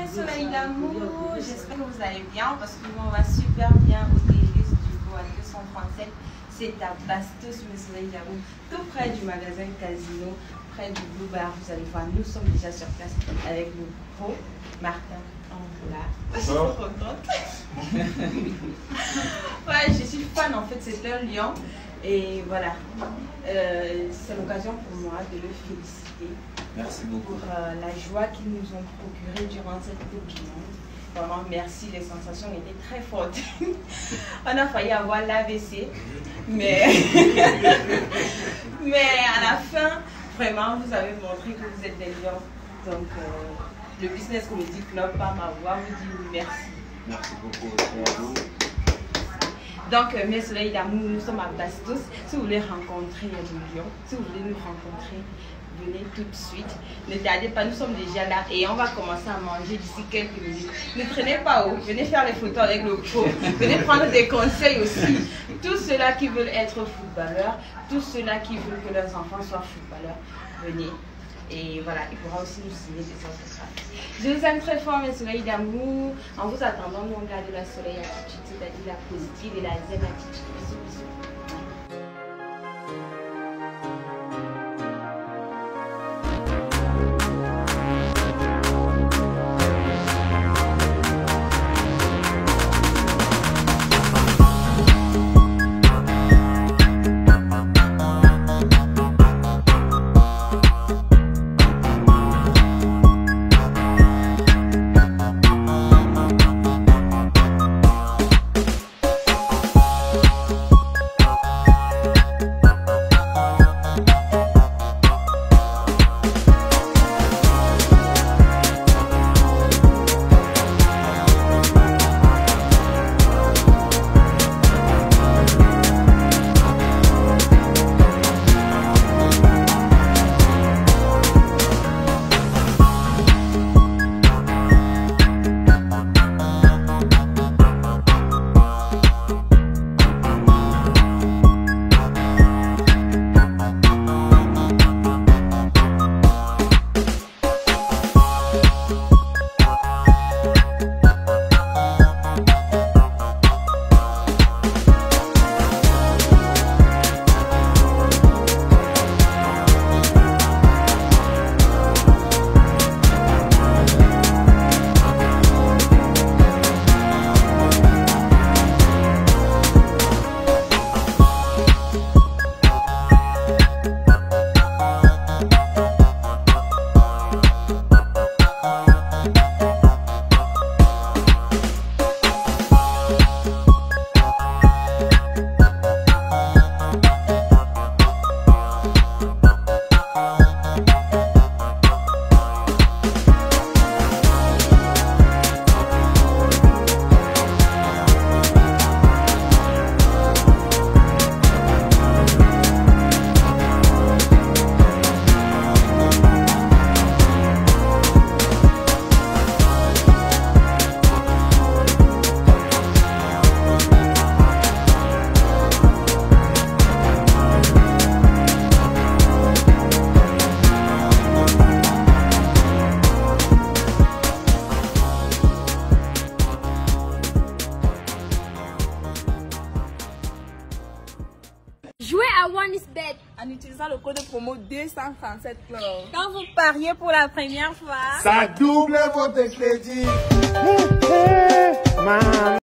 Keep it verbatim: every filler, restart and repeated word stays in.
mes soleils d'amour, j'espère que vous allez bien parce que nous on va super bien au Délice du Go à deux cent trente-sept. C'est à Bastos, mes soleils d'amour, tout près du magasin Casino, près du Blue Bar. Vous allez voir, nous sommes déjà sur place avec le pro Martin Angoula. Je suis trop contente. Ouais, je suis fan en fait, c'est un lion. Et voilà, euh, c'est l'occasion pour moi de le féliciter. Merci beaucoup. Pour euh, la joie qu'ils nous ont procurée durant cette Coupe du Monde. Vraiment, merci, les sensations étaient très fortes. On a failli avoir l'A V C, mais... mais à la fin, vraiment, vous avez montré que vous êtes des lions. Donc, euh, le Business Comedy Club, par ma voix, vous dit merci. Merci beaucoup. Donc, euh, mes soleils d'amour, nous sommes à Bastos. Si vous voulez rencontrer le lion, si vous voulez nous rencontrer, venez tout de suite. Ne tardez pas, nous sommes déjà là et on va commencer à manger d'ici quelques minutes. Ne traînez pas haut, venez faire les photos avec le pro. Venez prendre des conseils aussi. Tous ceux-là qui veulent être footballeurs, tous ceux-là qui veulent que leurs enfants soient footballeurs, venez. Et voilà, il pourra aussi nous signer des autographes. Je vous aime très fort, mes soleils d'amour. En vous attendant, nous on garde la soleil attitude, c'est-à-dire la positive et la zen attitude. Bisous, bisous. Jouez à OneXBet en utilisant le code promo deux cent trente-sept club. Quand vous pariez pour la première fois, ça double votre crédit.